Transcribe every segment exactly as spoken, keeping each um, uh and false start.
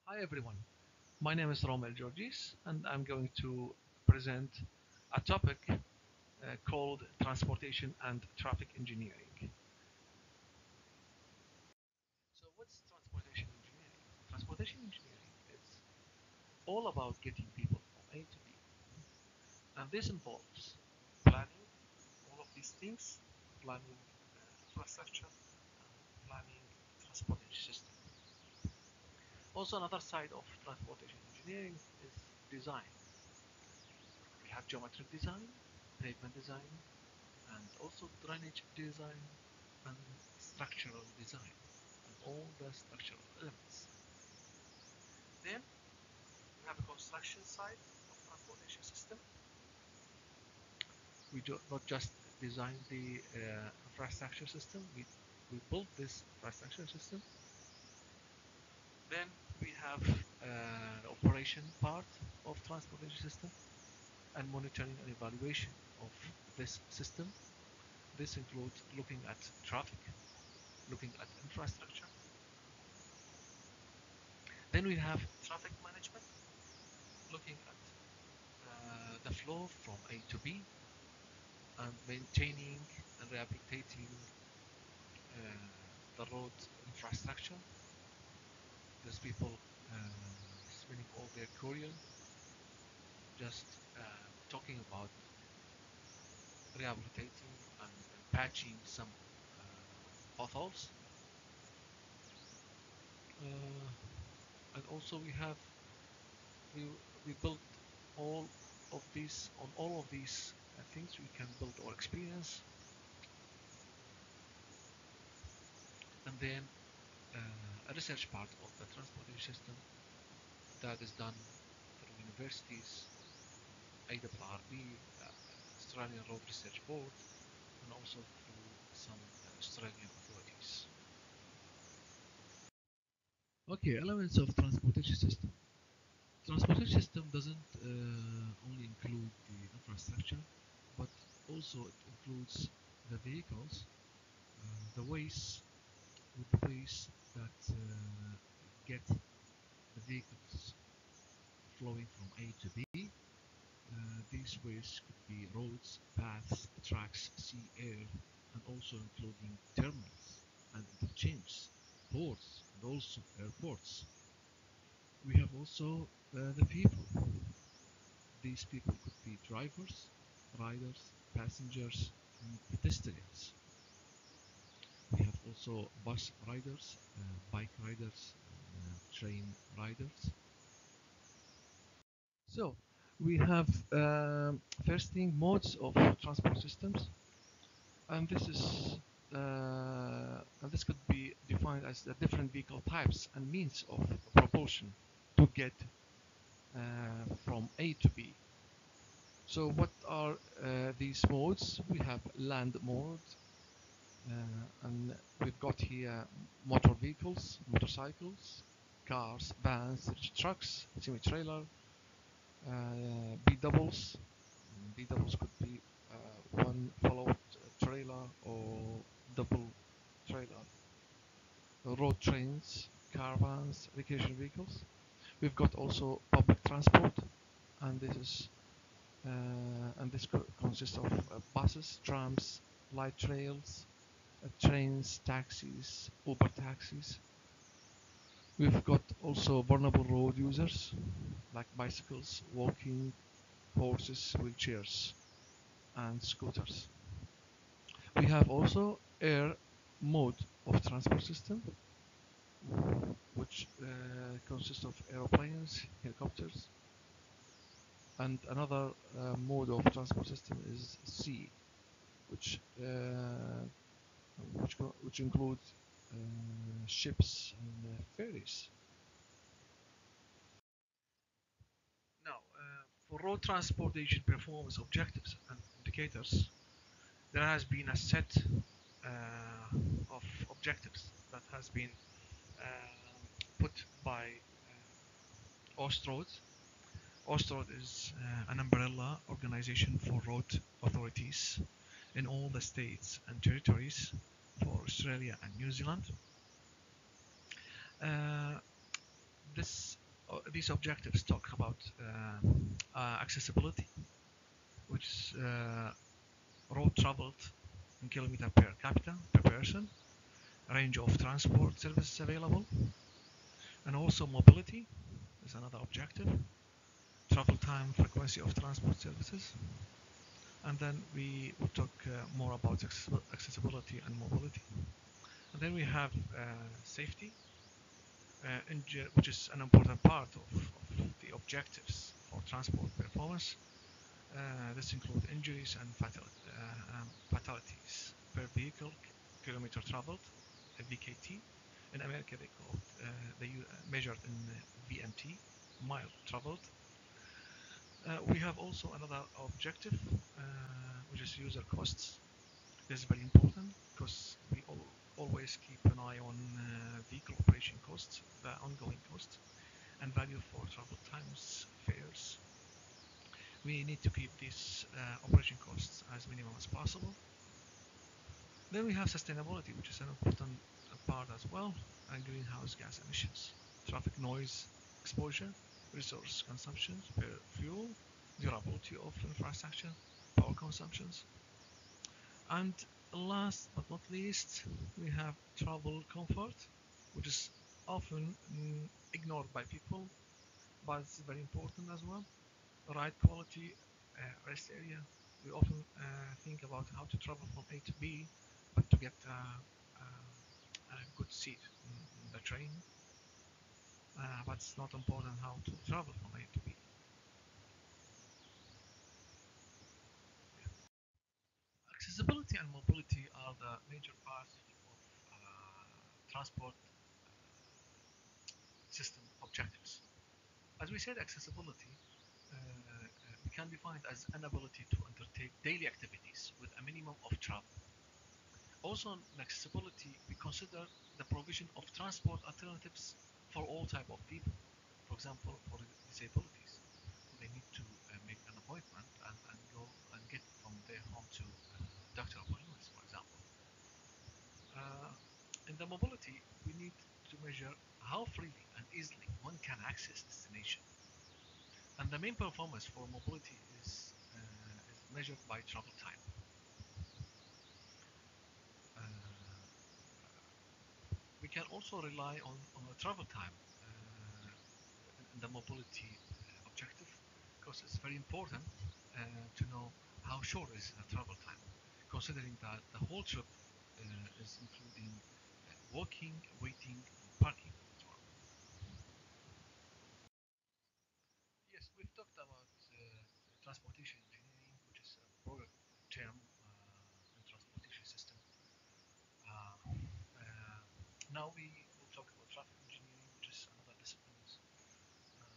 Hi everyone, my name is Romel Georgis and I'm going to present a topic uh, called transportation and traffic engineering. So what's transportation engineering? Transportation engineering is all about getting people from A to B, and this involves planning all of these things, planning uh, infrastructure, and planning transportation system. Also another side of transportation engineering is design. We have geometric design, pavement design, and also drainage design and structural design, and all the structural elements. Then we have a construction side of transportation system. We do not just design the uh, infrastructure system, we, we build this infrastructure system. Then we have uh, the operation part of transportation system and monitoring and evaluation of this system. This includes looking at traffic, looking at infrastructure. Then we have traffic management, looking at uh, the flow from A to B and maintaining and rehabilitating uh, the road infrastructure. There's people uh, spending all their career just uh, talking about rehabilitating and, and patching some uh, potholes. Uh, and also we have we we built all of these on all of these uh, things. We can build our experience, and then uh, a research part of the transportation system that is done through universities, A R R B, uh, Australian Road Research Board, and also through some uh, Australian authorities. Okay, elements of transportation system. Transportation system doesn't uh, only include the infrastructure, but also it includes the vehicles, uh, the ways, with the ways that uh, get the vehicles flowing from A to B. Uh, these ways could be roads, paths, tracks, sea, air, and also including terminals and interchanges, ports, and also airports. We have also uh, the people. These people could be drivers, riders, passengers, and pedestrians. We have also bus riders, uh, bike riders, uh, train riders. So we have um, first thing modes of transport systems, and this is uh, and this could be defined as the different vehicle types and means of propulsion to get uh, from A to B. So what are uh, these modes? We have land mode, uh, and we've got here motor vehicles, motorcycles, cars, vans, trucks, semi-trailer, uh, B doubles. B doubles could be uh, one followed trailer or double trailer. Road trains, caravans, recreation vehicles. We've got also public transport, and this is uh, and this co consists of uh, buses, trams, light rails, uh, trains, taxis, Uber taxis. We've got also vulnerable road users like bicycles, walking, horses, wheelchairs, and scooters. We have also air mode of transport system, which uh, consists of aeroplanes, helicopters, and another uh, mode of transport system is sea, which uh, which which includes uh, ships and uh, ferries. Now, uh, for road transportation performance objectives and indicators, there has been a set uh, of objectives that has been uh, put by uh, Ostrod. Ostrod is uh, an umbrella organization for road authorities in all the states and territories for Australia and New Zealand. Uh, this these objectives talk about uh, uh, accessibility, which is uh, road traveled in kilometer per capita per person, range of transport services available, and also mobility is another objective, travel time, frequency of transport services, and then we will talk uh, more about accessibility and mobility. And then we have uh, safety, uh, which is an important part of, of the objectives for transport performance. Uh, this includes injuries and fatal, uh, um, fatalities per vehicle kilometer traveled, V K T. In America, they call it, uh, they uh, measured in uh, V M T, mile traveled. Uh, we have also another objective, uh, which is user costs. This is very important because we all, always keep an eye on uh, vehicle operation costs, the ongoing costs, and value for travel times, fares. We need to keep these uh, operation costs as minimum as possible. Then we have sustainability, which is an important part as well, and greenhouse gas emissions, traffic noise exposure, resource consumption per fuel, durability of infrastructure, power consumptions. And last but not least, we have travel comfort, which is often mm, ignored by people, but it's very important as well. Ride quality, uh, rest area. We often uh, think about how to travel from A to B, but to get uh, uh, a good seat in the train. Uh, but it's not important how to travel from A to B. Accessibility and mobility are the major parts of uh, transport system objectives. As we said, accessibility uh, uh, we can define it as an ability to undertake daily activities with a minimum of travel. Also, in accessibility, we consider the provision of transport alternatives for all type of people. For example, for disabilities, they need to uh, make an appointment and, and go and get from their home to uh, doctor appointments, for example. Uh, in the mobility, we need to measure how freely and easily one can access destination. And the main performance for mobility is, uh, is measured by travel time. Uh, we can also rely on, on the travel time uh, in the mobility uh, objective because it's very important uh, to know how short is the travel time, considering that the whole trip uh, is including uh, walking, waiting, and parking as well. Yes, we've talked about uh, transportation engineering, which is a broader term uh, in transportation system. Uh, uh, now we will talk about traffic engineering, which is another discipline uh,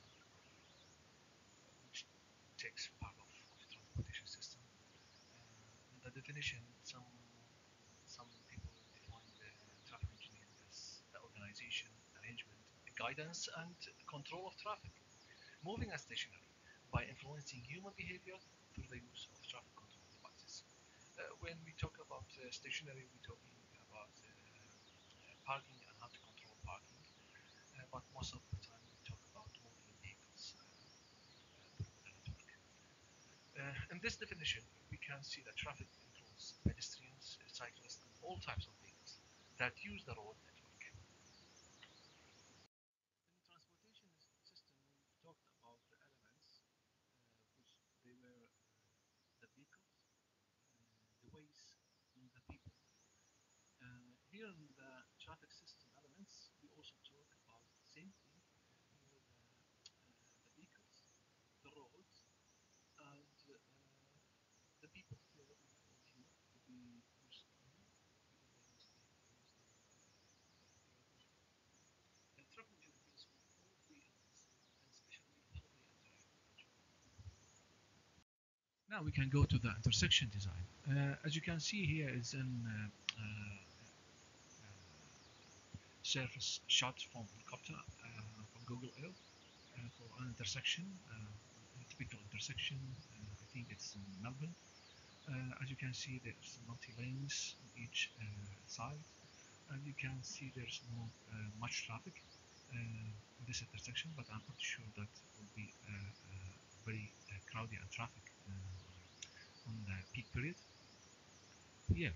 which takes part of, of the transportation system. Uh, in the definition, some some people define the traffic engineering as the organization, arrangement, guidance, and control of traffic, moving as stationary by influencing human behavior through the use of traffic control devices. Uh, when we talk about uh, stationary, we're talking about uh, uh, parking and how to control parking, uh, but most of the time we talk about moving vehicles uh, uh, through the network. Uh, in this definition, we can see that traffic includes pedestrians, cyclists, and all types of vehicles that use the road network. In transportation system, we've talked about the elements, uh, which they were uh, the vehicles, uh, the ways, and the people. Uh, here in the traffic system elements, we also talk about the same thing. Here, the, uh, the vehicles, the roads, and uh, the people. Here we call here to be used here. People they use the use the uh, traffic engineering deals with all three elements, and especially how they interact with each other. Now we can go to the intersection design. Uh, as you can see here is an uh, uh, surface shot from helicopter uh, from Google Earth uh, for an intersection, uh, a typical intersection. Uh, I think it's in Melbourne. Uh, as you can see, there's multi lanes on each uh, side, and you can see there's no uh, much traffic. Uh, this intersection, but I'm pretty sure that will be uh, uh, very uh, crowded and traffic uh, on the peak period. Yeah.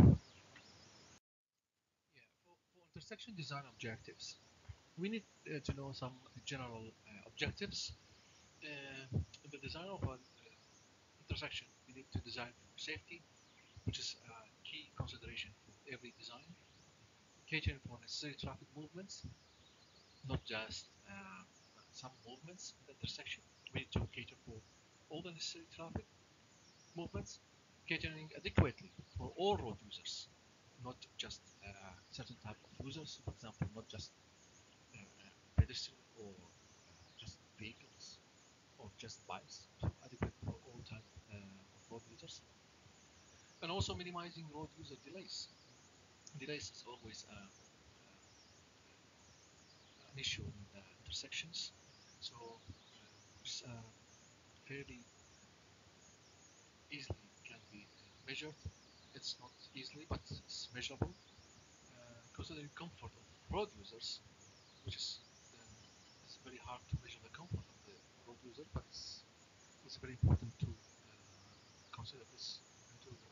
Yeah, for, for intersection design objectives, we need uh, to know some general uh, objectives. Uh, in the design of an uh, intersection, we need to design for safety, which is a key consideration for every design, catering for necessary traffic movements, not just uh, some movements in the intersection. We need to cater for all the necessary traffic movements, catering adequately for all road users, not just uh, certain type of users. For example, not just uh, pedestrian or uh, just vehicles or just bikes. So adequate for all type uh, of road users, and also minimizing road user delays. Delays is always uh, uh, an issue in the intersections. So uh, it's uh, fairly easily can be uh, measured. It's not easily, but it's measurable. Uh, considering comfort of road users, which is uh, it's very hard to measure the comfort of the road user, but it's, it's very important to uh, consider this into the,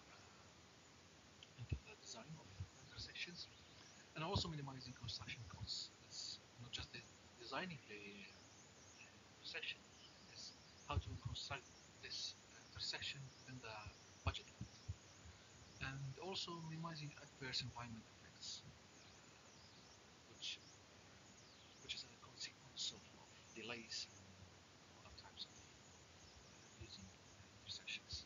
uh, into the design of intersections, and also minimizing construction costs. It's not just the designing the uh, intersection, it's how to construct this uh, intersection within the budget limit, and also minimizing adverse environment effects, which uh, which is a consequence of, of delays and other types of uh, using uh, intersections.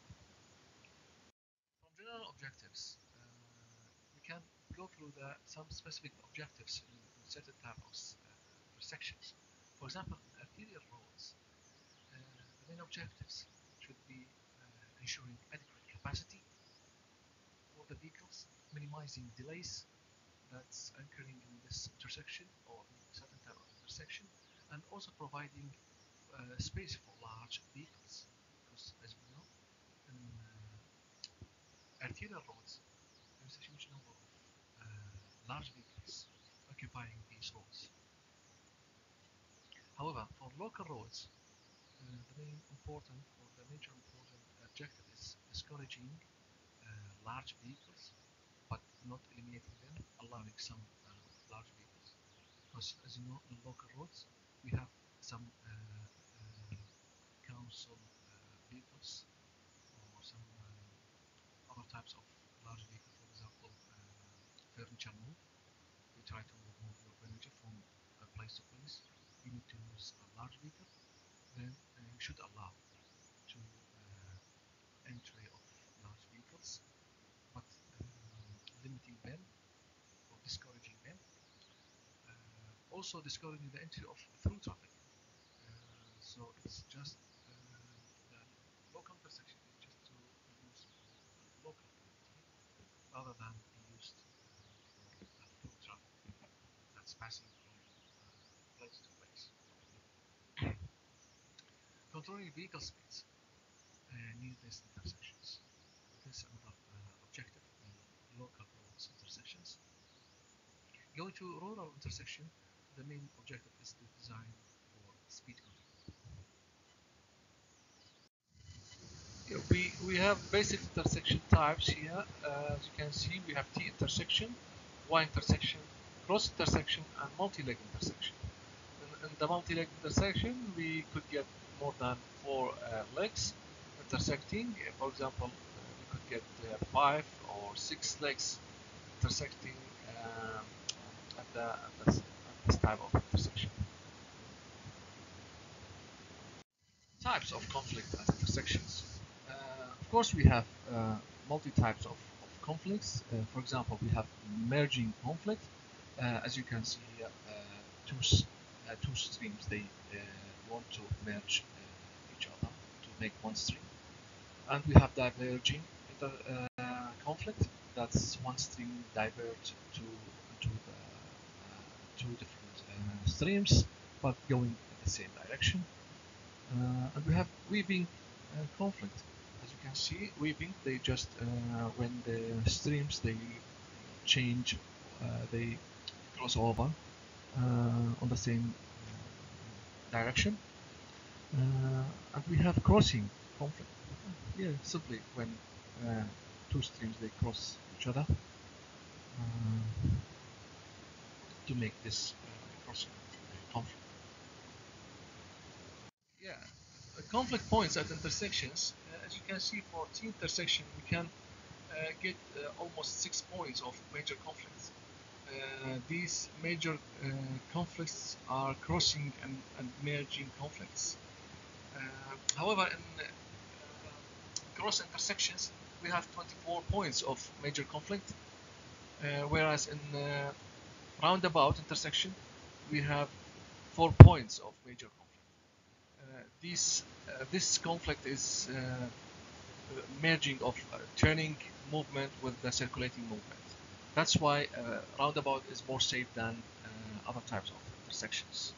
From general objectives, uh, we can go through the some specific objectives in, in certain type of uh, intersections. For example, in arterial roads, uh, the main objectives should be uh, ensuring adequate capacity for the vehicles, minimizing delays that's occurring in this intersection or in certain type of intersection, and also providing uh, space for large vehicles. Because as we know, in uh, arterial roads, there is a huge number of uh, large vehicles occupying these roads. However, for local roads, uh, the main important or the major important objective is discouraging uh, large vehicles, but not eliminating them, allowing some uh, large vehicles. Because as you know, in local roads, we have some uh, uh, council uh, vehicles or some uh, other types of large vehicles. For example, uh, furniture move. You try to move your furniture from uh, place to place. You need to use a large vehicle. Then uh, you should allow to uh, entry of large vehicles, but um, limiting them or discouraging them. Uh, also discouraging the entry of through traffic. Uh, so it's just uh, the local intersection is just to be used for uh, local community rather than be used uh, for uh, through traffic that's passing from uh, place to place. Controlling vehicle speeds uh, near these intersections. This is another uh, objective in local roads intersections. Going to rural intersection, the main objective is to design for speed control. Yeah, we we have basic intersection types here. Uh, as you can see, we have T intersection, Y intersection, cross intersection, and multi-leg intersection. In, in the multi-leg intersection, we could get more than four uh, legs intersecting. Uh, For example, uh, we could get uh, five or six legs intersecting um, at, the, at, this, at this type of intersection. Types of conflict at intersections. Uh, of course, we have uh, multi types of, of conflicts. Uh, for example, we have merging conflict. Uh, as you can see here, uh, two, uh, two streams they uh, want to merge uh, each other to make one stream. And we have diverging inter, uh, conflict. That's one stream diverge to to the uh, two different uh, streams, but going in the same direction. Uh, and we have weaving uh, conflict. As you can see, weaving, they just, uh, when the streams, they change, uh, they cross over uh, on the same direction, uh, and we have crossing conflict. Yeah, simply when uh, two streams they cross each other uh, to make this uh, crossing conflict. Yeah, uh, conflict points at intersections. Uh, as you can see, for T intersection, we can uh, get uh, almost six points of major conflicts. Uh, these major uh, conflicts are crossing and, and merging conflicts. Uh, however, in uh, cross intersections, we have twenty-four points of major conflict, uh, whereas in uh, roundabout intersection, we have four points of major conflict. Uh, these, uh, this conflict is uh, merging of uh, turning movement with the circulating movement. That's why uh, roundabout is more safe than uh, other types of intersections.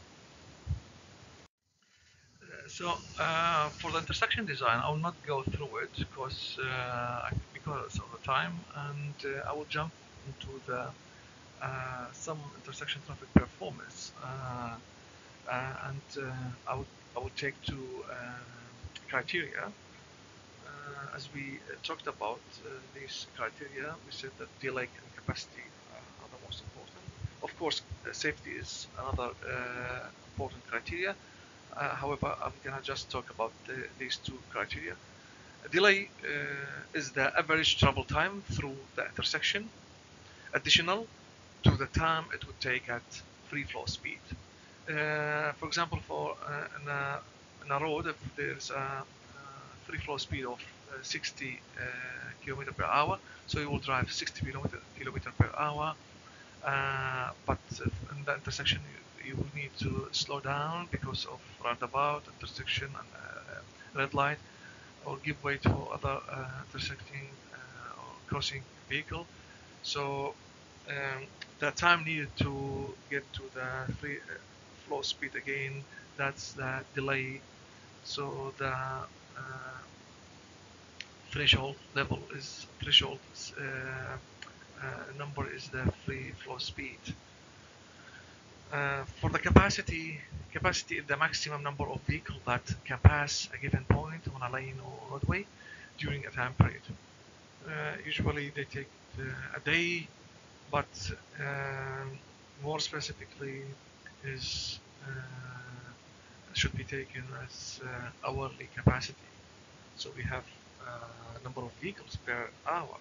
So uh, for the intersection design, I will not go through it because uh, because of the time, and uh, I will jump into the uh, some intersection traffic performance, uh, uh, and uh, I would I would take two uh, criteria. Uh, as we uh, talked about uh, these criteria, we said that delay and capacity uh, are the most important. Of course, uh, safety is another uh, important criteria. Uh, however, I'm gonna just talk about the, these two criteria. A delay uh, is the average travel time through the intersection, additional to the time it would take at free flow speed. Uh, for example, for uh, in, a, in a road, if there's a, a free flow speed of uh, sixty uh, kilometer per hour, so you will drive sixty kilometer, kilometer per hour. Uh, but in the intersection, you, you will need to slow down because of roundabout, intersection, and uh, red light, or give way to other uh, intersecting uh, or crossing vehicle. So um, the time needed to get to the free uh, flow speed again, that's the delay. So the uh, threshold level is threshold uh, uh, number is the free flow speed. Uh, for the capacity, capacity is the maximum number of vehicles that can pass a given point on a lane or roadway during a time period. Uh, usually they take uh, a day, but um, more specifically is uh, should be taken as uh, hourly capacity. So we have uh, number of vehicles per hour.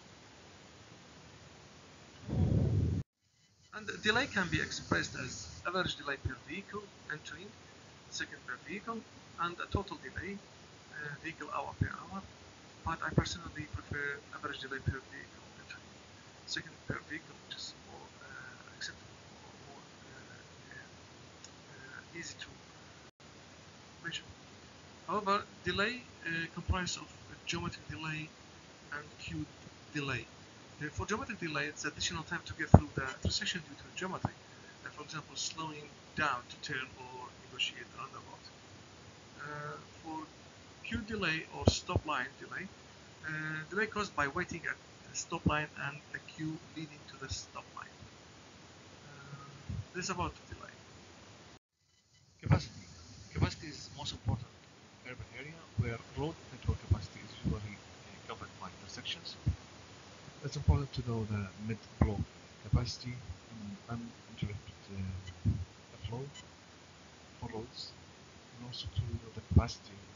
And the delay can be expressed as average delay per vehicle entering, second per vehicle, and a total delay, uh, vehicle hour per hour. But I personally prefer average delay per vehicle entering, second per vehicle, which is more uh, acceptable, or more uh, uh, easy to measure. However, delay uh, comprises of geometric delay and queued delay. Uh, for geometric delay, it's additional time to get through the intersection due to geometry. Uh, for example, slowing down to turn or negotiate roundabout. Uh, for queued delay or stop line delay, uh, delay caused by waiting at the stop line and the queue leading to the stop line. Uh, this is about the delay. Capacity. Capacity is most important in urban area where road network capacity is usually uh, covered by intersections. It's important to know the mid-block capacity and uninterrupted uh, flow for roads, and also to know the capacity